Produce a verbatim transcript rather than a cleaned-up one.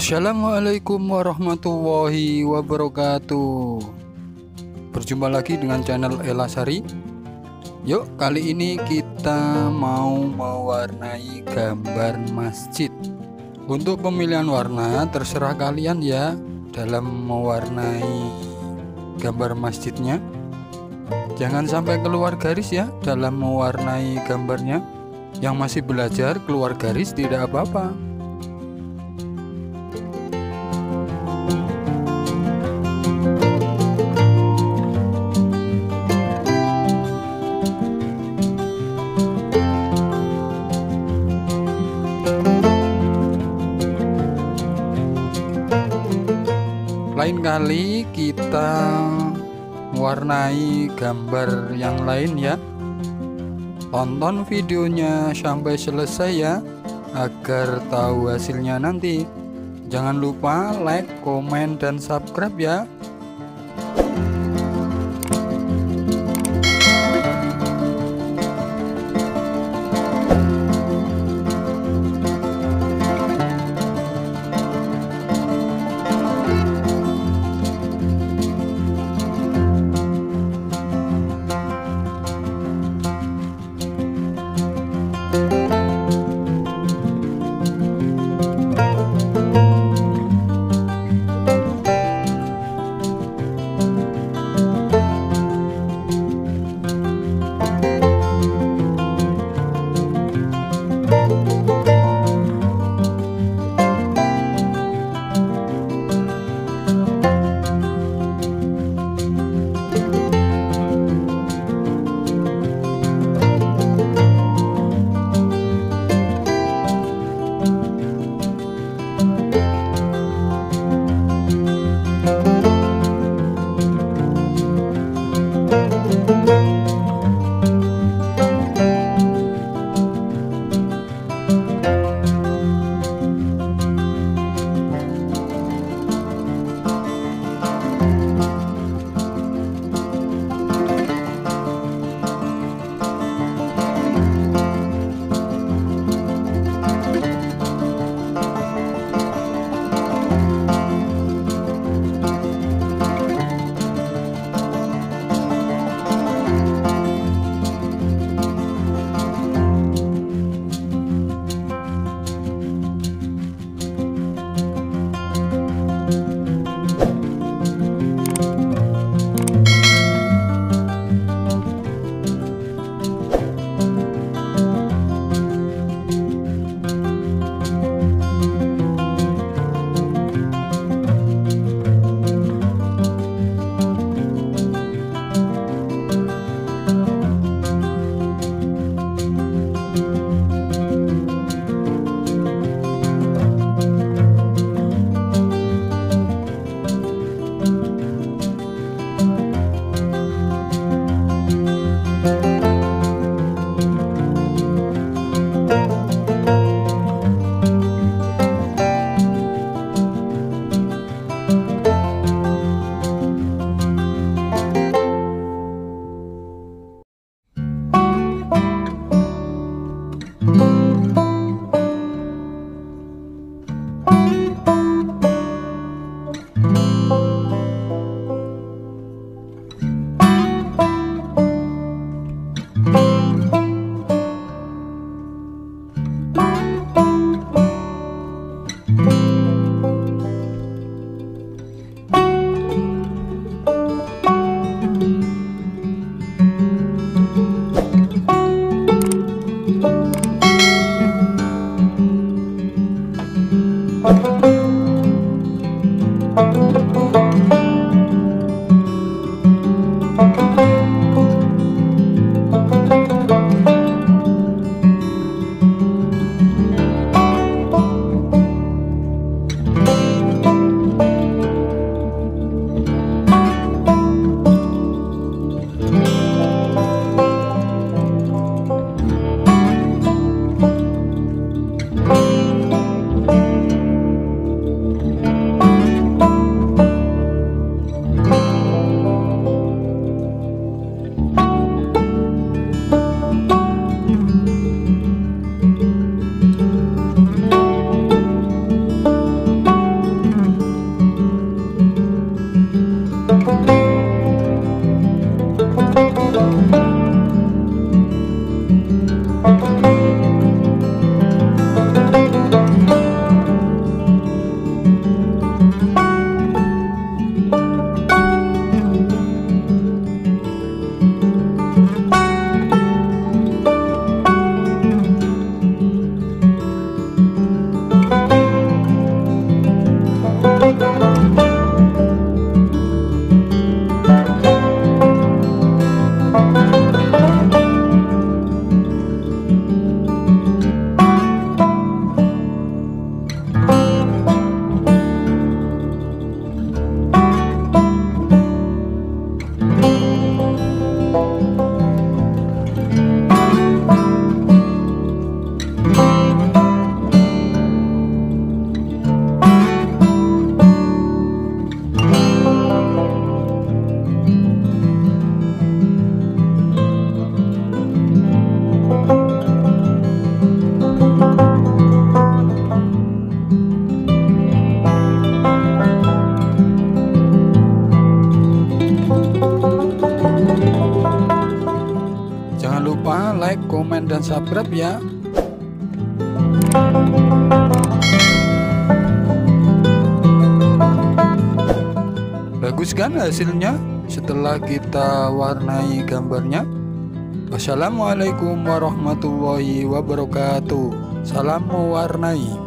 Assalamualaikum warahmatullahi wabarakatuh. Berjumpa lagi dengan channel Ella Sari. Yuk, kali ini kita mau mewarnai gambar masjid. Untuk pemilihan warna terserah kalian ya dalam mewarnai gambar masjidnya. Jangan sampai keluar garis ya dalam mewarnai gambarnya. Yang masih belajar keluar garis tidak apa-apa. Lain kali kita mewarnai gambar yang lain ya. Tonton videonya sampai selesai ya agar tahu hasilnya nanti. Jangan lupa like, komen, dan subscribe ya. dan subscribe ya. Bagus kan hasilnya setelah kita warnai gambarnya? Wassalamualaikum warahmatullahi wabarakatuh. Salam mewarnai.